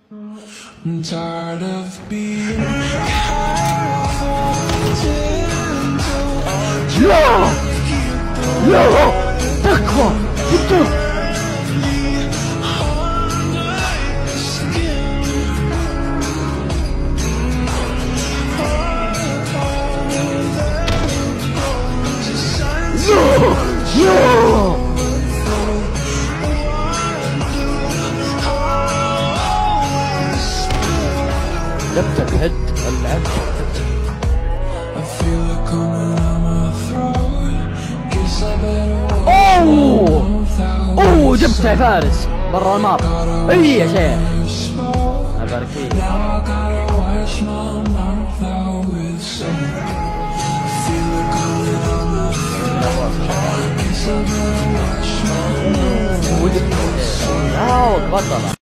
I'm tired of being لا لا تكفى انت. جبتك هد اللعب. اوه جبتها فارس برا الماب. اي يا شيخ ابارك فيك. وجبت بطلة.